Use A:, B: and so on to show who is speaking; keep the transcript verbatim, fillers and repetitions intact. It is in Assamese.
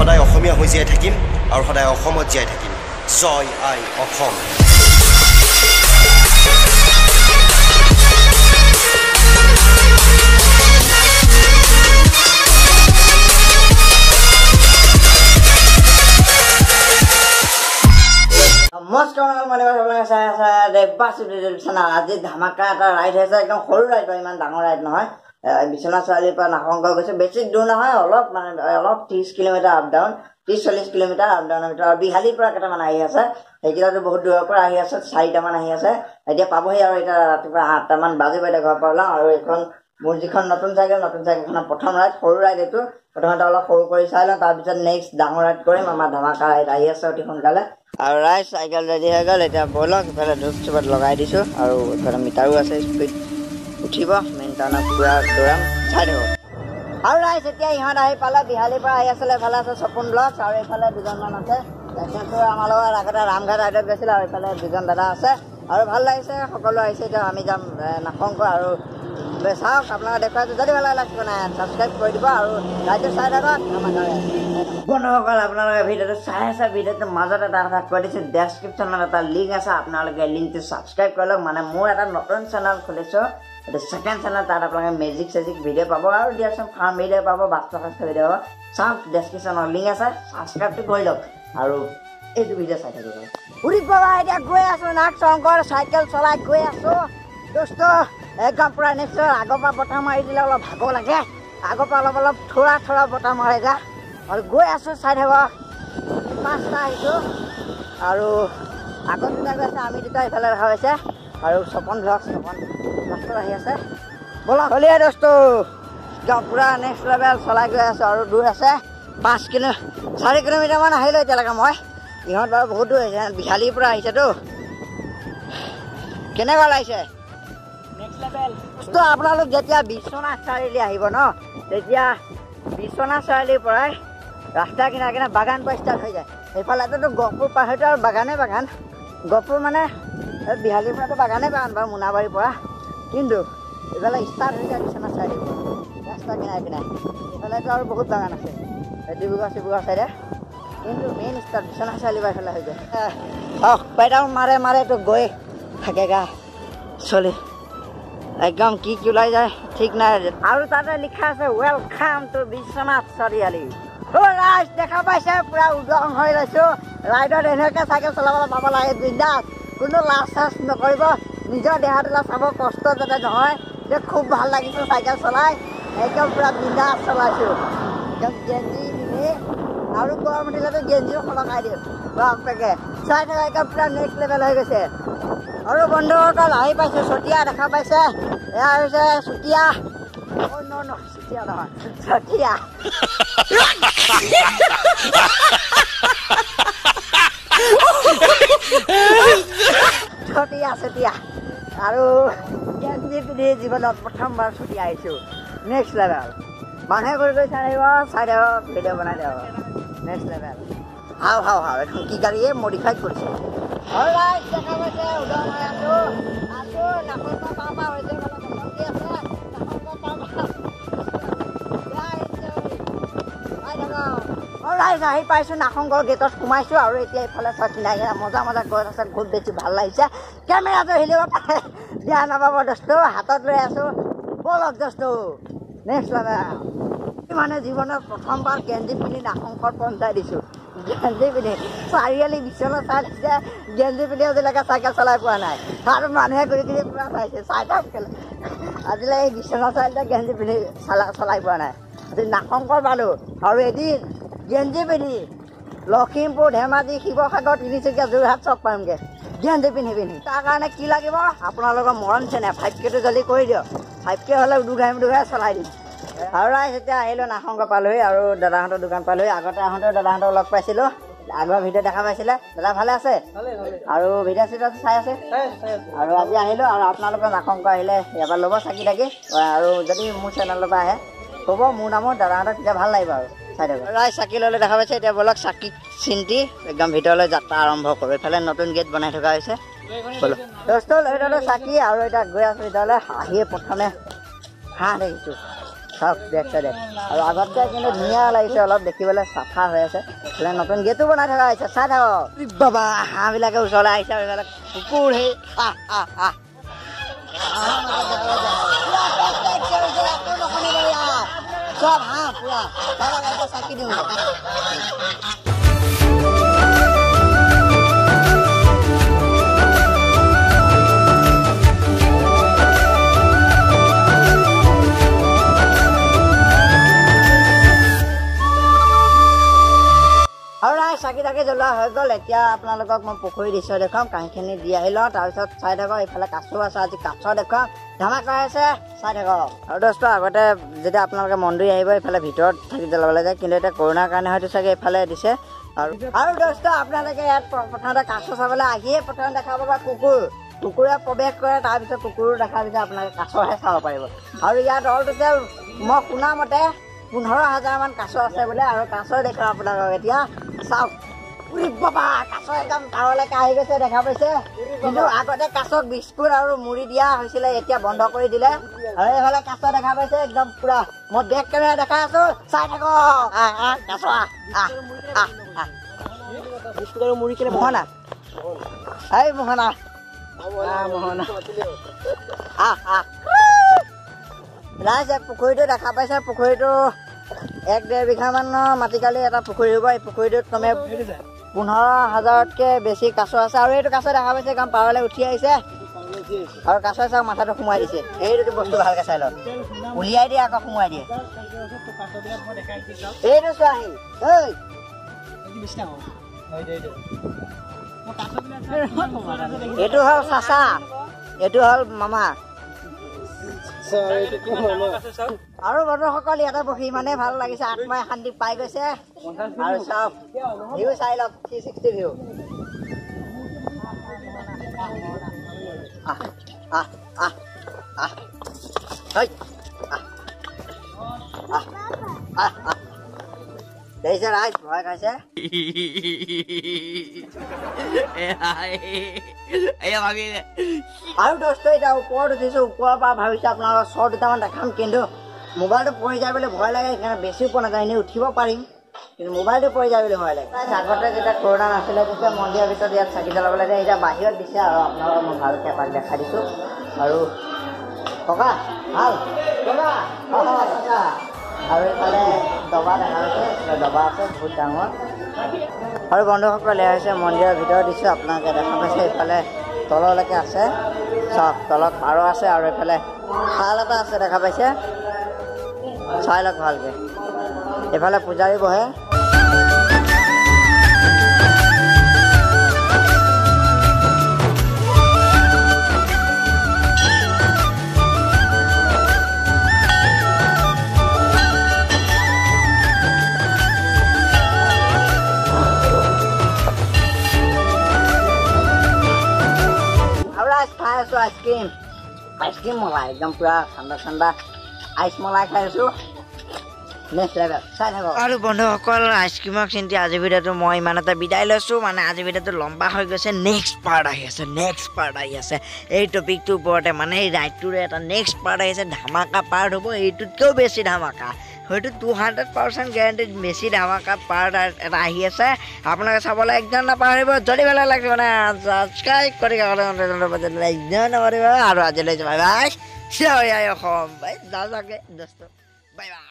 A: সদায় অসমীয়া হৈ জীয়াই থাকিম আৰু সদায় অসমত জীয়াই থাকিম জয় আই অসম
B: নমস্কাৰ মানে আপোনালোকে চাই আছে দেবাশিষ বিচনা আজি ধামাকা এটা ৰাইড হৈছে একদম সৰু ৰাইড হয় ইমান ডাঙৰ ৰাইড নহয় বিচনা চাৰিআলিৰ পৰা নাহংগ গৈছে বেছি দূৰ নহয় অলপ মানে অলপ ত্ৰিশ কিলোমিটাৰ আপ ডাউন ত্ৰিশ চল্লিশ কিলোমিটাৰ আপ ডাউনৰ ভিতৰত আৰু বিহালীৰ পৰা কেইটামান আহি আছে সেইকেইটাতো বহুত দূৰৰ পৰা আহি আছে চাৰিটামান আহি আছে এতিয়া পাবহি আৰু এতিয়া ৰাতিপুৱা আঠটামান বাজিব এতিয়া ঘৰৰ পৰা ওলাওঁ আৰু এইখন মোৰ যিখন নতুন চাইকেল নতুন চাইকেলখনৰ প্ৰথম ৰাইড সৰু ৰাইড এইটো প্ৰথমতে অলপ সৰু কৰি চাই লওঁ তাৰপিছত নেক্সট ডাঙৰ ৰাইড কৰিম আমাৰ ধামাকা ৰাইড আহি আছে অতি সোনকালে আৰু ৰাইড চাইকেল ৰেডি হৈ গ'ল এতিয়া ব'লক ইফালে ধূপ চুপত লগাই দিছোঁ আৰু ইফালে মিটাৰো আছে স্পীড উঠিব মেইন টাউনত পুৰা দৌৰাম চাই থাকক আৰু ৰাইজ এতিয়া ইহঁত আহি পালে বিহালীৰ পৰা আহি আছিলে এফালে আছে সপোন ব্লক আৰু এইফালে দুজনমান আছে তেখেতো আমাৰ লগত আগতে ৰামঘাট ৰাইডত গৈছিলে আৰু এইফালে দুজন দাদা আছে আৰু ভাল লাগিছে সকলো আহিছে এতিয়া আমি যাম নাশংক আৰু চাওক আপোনালোকে দেখুৱাইছোঁ যদি ভাল লাগিছে মানে ছাবস্ক্ৰাইব কৰি দিব আৰু ৰাইজে চাই থাকক আমাৰ বন্ধুসকল আপোনালোকে ভিডিঅ'টো চাই আছে ভিডিঅ'টোৰ মাজত এটা কথা কৈ দিছোঁ ডেছক্ৰিপশ্যনত এটা লিংক আছে আপোনালোকে লিংকটো ছাবস্ক্ৰাইব কৰি লওক মানে মোৰ এটা নতুন চেনেল খুলিছোঁ এইটো ছেকেণ্ড চেনেল তাত আপোনালোকে মেজিক চেজিক ভিডিঅ' পাব আৰু দিয়াচোন ফাৰ্ম ভিডিঅ' পাব বাস্ত শাস্ত্ৰ ভিডিঅ' পাব চাওক ডেছক্ৰিপশ্যনৰ লিংক আছে ছাবস্ক্ৰাইবটো কৰি লওক আৰু এইটো ভিডিঅ' চাই থাকিব উৰি পাবা এতিয়া গৈ আছোঁ নাক শংকৰ চাইকেল চলাই গৈ আছোঁ দোস্ত একদম পূৰা নিশ্চয় আগৰ পৰা বতাহ মাৰি দিলে অলপ ভাগৰ লাগে আগৰ পৰা অলপ অলপ থোৰা থোৰা বতাহ মাৰে যা আৰু গৈ আছোঁ চাই থাকক পাঁচটা আহিছোঁ আৰু আগত দুটা গৈ আছে আমি দুটা ইফালে ৰখা হৈছে আৰু সপন ব্লগ সপন লাষ্টত আহি আছে ব'লক হলিয়ে দোস্ত একদম পূৰা নেক্সট লেভেল চলাই গৈ আছোঁ আৰু দূৰ আছে পাঁচ কিলো চাৰি কিলোমিটাৰমান আহিলোঁ এতিয়ালৈকে মই ইহঁত বাৰু বহুত দূৰ আহিছে বিহালীৰ পৰা আহিছেতো কেনেকুৱা লাগিছে আপোনালোক যেতিয়া বিশ্বনাথ চাৰিআলি আহিব ন তেতিয়া বিশ্বনাথ চাৰিআলিৰ পৰাই ৰাস্তা কিনাৰে কিনাৰে বাগান পৰা ষ্টাৰ্ট হৈ যায় সেইফালেতো গহপুৰ পাহাৰটো আৰু বাগানে বাগান গহপুৰ মানে বিহালীৰ পৰাতো বাগানে বাগান বাৰু মোনাবাৰীৰ পৰা কিন্তু এইফালে ষ্টাৰ্ট হৈ যায় বিশ্বনাথ চাৰিআলি ৰাস্তা কিনাৰে কিনাৰে এইফালেতো আৰু বহুত বাগান আছে ডিব্ৰুগড় চিব্ৰুগড় চাইডে কিন্তু মেইন ষ্টাৰ্ট বিশ্বনাথ চাৰিআলি পৰা এইফালে হৈ যায় অঁ বাইদেউ মাৰে মাৰেতো গৈ থাকে গা চলি একদম কি কি ওলাই যায় ঠিক নাই আৰু তাতে লিখা আছে ৱেলকাম টু বিশ্বনাথ চাৰিআলি ৰাইজ দেখা পাইছে পুৰা উদং হৈ লৈছোঁ ৰাইডত এনেকৈ চাইকেল চলাবলৈ পাব লাগে বিন্দাছ কোনো লাজ চাজ নকৰিব নিজৰ দেহাটোলৈ চাব কষ্ট যাতে নহয় যে খুব ভাল লাগিছে চাইকেল চলাই একদম পুৰা বিন্দাছ চলাইছোঁ একদম গেঞ্জি পিন্ধি আৰু গৰম উঠিলেতো গেঞ্জিও সলকাই দিম বাপেকে চাই থকা একদম পুৰা নেক্সট লেভেল হৈ গৈছে আৰু বন্ধুসকল আহি পাইছোঁ চতিয়া দেখা পাইছে এয়া হৈছে চুতীয়া চুতীয়া নহয় চতিয়া চতিয়া চতিয়া আৰু গেঞ্জি পিন্ধি জীৱনত প্ৰথমবাৰ চতিয়া আহিছোঁ নেক্সট লেভেল মানুহে কৰি কৰি চাই আহিব চাই থাকক ভিডিঅ' বনাই দিব নেক্সট লেভেল হাও হাও হাও এখন কি গাড়ীয়ে মডিফাইড কৰিছে দেখা পাইছে উদং হৈ আছোঁ আছোঁ নাকৰ পৰা পাৰ পাৰ হৈছে ৰাইজ আহি পাইছোঁ নাশংকৰ গেটত সোমাইছোঁ আৰু এতিয়া এইফালে চোৱা কিনাই কিনা মজা মজা গছ আছে বহুত বেছি ভাল লাগিছে কেমেৰাটো হিলিব পাৰে বেয়া নাপাব দোস্ত হাতত লৈ আছোঁ ব'লক দোস্ত নেক্সট লেভেল মানে জীৱনত প্ৰথমবাৰ গেঞ্জি পিন্ধি নাশংকৰ পঞ্চাই দিছোঁ গেঞ্জি পিন্ধি চাৰিআলি বিশ্বনাথ চাই দিছে গেঞ্জি পিন্ধি আজিলৈকে চাইকেল চলাই পোৱা নাই আৰু মানুহে ঘূৰি ঘূৰি পুৰা চাইছে চাই থাক কেলে আজিলৈ এই বিশ্বনাথ চাৰিআলিতে গেঞ্জি পিন্ধি চলা চলাই পোৱা নাই আজি নাশংকৰ পালোঁ আৰু এদিন গেঞ্জি পিন্ধি লখিমপুৰ ধেমাজি শিৱসাগৰ তিনিচুকীয়া যোৰহাট চব পাৰিমগৈ গেঞ্জি পিন্ধি পিন্ধি তাৰ কাৰণে কি লাগিব আপোনালোকৰ মৰম চেনেহ ফাইভ কেটো জলদি কৰি দিয়ক ফাইভ কে হ'লে উদুঘাই মুদুঘাই চলাই দিম আৰু ৰাইজ এতিয়া আহিলোঁ নাশংক পালোহি আৰু দাদাহঁতৰ দোকান পালোহি আগতে আহোঁতেও দাদাহঁতক লগ পাইছিলোঁ আগৰ ভিডিঅ' দেখা পাইছিলে দাদা ভালে আছে আৰু ভিডিঅ' চিডিঅ' চাই আছে আৰু আজি আহিলোঁ আৰু আপোনালোকৰ নাশংক আহিলে ইয়াৰ পৰা ল'ব চাকি থাকি আৰু যদি মোৰ চেনেলৰ পৰা আহে ক'ব মোৰ নামত দাদাহঁতক তেতিয়া ভাল লাগিব আৰু চাই থাকক ৰাইজ চাকি ল'লে দেখা পাইছে এতিয়া ব'লক চাকি চিন্তি একদম ভিতৰলৈ যাত্ৰা আৰম্ভ কৰোঁ এইফালে নতুন গেট বনাই থকা হৈছে ব'লক দোস্ত লৈ ল'লে চাকি আৰু এতিয়া গৈ আছোঁ ভিতৰলৈ আহিয়ে প্ৰথমে হাঁহ দেখিছোঁ চাওক বেক চাইডে আৰু আগতকৈ কিন্তু ধুনীয়া লাগিছে অলপ দেখিবলৈ চাফা হৈ আছে এইফালে নতুন গেটো বনাই থকা হৈছে চাই থাকক বাবা হাঁহবিলাকে ওচৰলৈ আহিছে আৰু এইফালে কুকুৰ সেই আহ আহ আহ সব হাঁহ পুৰা চাকি দিওঁ আৰু নাই চাকি তাকি জ্বলোৱা হৈ গ'ল এতিয়া আপোনালোকক মই পুখুৰীৰ দৃশ্য দেখুৱাম কাহিনীখিনি দি আহি লওঁ তাৰপিছত চাই থাকক এইফালে কাছো আছে আজি কাছ দেখুৱাম ধামাকা আছে চাই থাকক আৰু দোস্ত আগতে যেতিয়া আপোনালোকে মন্দিৰ আহিব এইফালে ভিতৰত থাকি জ্বলাবলৈ যায় কিন্তু এতিয়া কৰোণাৰ কাৰণে হয়তো চাগে এইফালে দিছে আৰু আৰু দোস্ত আপোনালোকে ইয়াত প্ৰথমতে কাছ চাবলৈ আহিয়ে প্ৰথমে দেখা পাব কুকুৰ কুকুৰে প্ৰৱেশ কৰে তাৰপিছত কুকুৰো দেখাৰ পিছত আপোনালোকে কাছহে চাব পাৰিব আৰু ইয়াত অল টোটেল মই শুনা মতে পোন্ধৰ হাজাৰ মান কাছ আছে বোলে আৰু কাছ দেখুৱাম আপোনালোকক এতিয়া চাওক বাবা কাছ একদম টাৱলৈকে আহি গৈছে দেখা পাইছে কিন্তু আগতে কাছক বিস্কুট আৰু মুড়ি দিয়া হৈছিলে এতিয়া বন্ধ কৰি দিলে আৰু এইফালে কাছ দেখা পাইছে একদম পুৰা মই বেক কেমেৰা দেখাই আছো চাই থাকক কাছ মোহনা এই মোহনা মোহনা আহ আহ ৰাইজ পুখুৰীটো দেখা পাইছে পুখুৰীটো এক ডেৰ বিঘা মানৰ মাটিকালি এটা পুখুৰী হ'ব এই পুখুৰীটোত কমে পোন্ধৰ হাজাৰতকৈ বেছি কাছ আছে আৰু এইটো কাছ দেখা পাইছে একদম পাৰলৈ উঠি আহিছে আৰু কাছৰ চাওক মাথাটো সোমোৱাই দিছে এইটো বস্তু ভালকৈ চাই লওক উলিয়াই দিয়ে আকৌ সোমোৱাই দিয়ে এইটো চোৱাহি এইটো হ'ল চাচা এইটো হ'ল মামা আৰু বন্ধুসকল ইয়াতে বহি ইমানেই ভাল লাগিছে আত্মাই শান্তি পাই গৈছে আৰু চাওক ভিউ চাই লওক থ্ৰী ছিক্সটি ভিউ আহ আহ আহ আহ আহ আহ আহ দেখিছে ৰাইজ ভয় খাইছে আৰু দোস্ত এতিয়া ওপৰত উঠিছো ওপৰৰ পৰা ভাবিছো আপোনালোকৰ চ দুটামান দেখাম কিন্তু মোবাইলটো পৰি যায় বুলি ভয় লাগে সেইকাৰণে বেছি ওপৰ নাযায় এনেই উঠিব পাৰিম কিন্তু মোবাইলটো পৰি যায় বুলি ভয় লাগে আগতে যেতিয়া কৰোণা নাছিলে তেতিয়া মন্দিৰৰ ভিতৰত ইয়াত চাকি জ্বলাবলৈ যায় এতিয়া বাহিৰত দিছে আৰু আপোনালোকক মই ভালকৈ এপাক দেখাই দিছোঁ আৰু ককা ভাল ককা ককা আৰু এইফালে দবা দেখা গৈছে দবা আছে বহুত ডাঙৰ আৰু বন্ধুসকল এয়া হৈছে মন্দিৰৰ ভিতৰত দিছোঁ আপোনালোকে দেখা পাইছে এইফালে তললৈকে আছে চাওক তলত পাৰ আছে আৰু এইফালে শাল এটা আছে দেখা পাইছে চাই লওক ভালকৈ এইফালে পূজাৰী বহে খাই আছো আইচক্ৰীম আইচক্ৰীম মলাই একদম পুৰা ঠাণ্ডা ঠাণ্ডা আইচ মলাই খাই আছো নেক্সট লেভেল চাই থাকক আৰু বন্ধুসকল আইচক্ৰীমক চিন্তি আজিৰ ভিডিঅ'টো মই ইমান এটা বিদায় লৈছোঁ মানে আজিৰ ভিডিঅ'টো লম্বা হৈ গৈছে নেক্সট পাৰ্ট আহি আছে নেক্সট পাৰ্ট আহি আছে এই টপিকটোৰ ওপৰতে মানে এই ৰাইডটোৰে এটা নেক্সট পাৰ্ট আহিছে ধামাকা পাৰ্ট হ'ব এইটোতকৈও বেছি ধামাকা হয়তো টু হাণ্ড্ৰেড পাৰ্চেণ্ট গেৰাণ্টিড বেছি ধামাকা পাৰ্ট এটা আহি আছে আপোনালোকে চাবলৈ একদম নাপাহৰিব যদি ভাল লাগিছে মানে ছাবস্ক্ৰাইব কৰি একদম নাপাহৰিব আৰু আজিলৈ বাই বাই অসম বাই যাওঁ চাগে দোস্ত বাই বাই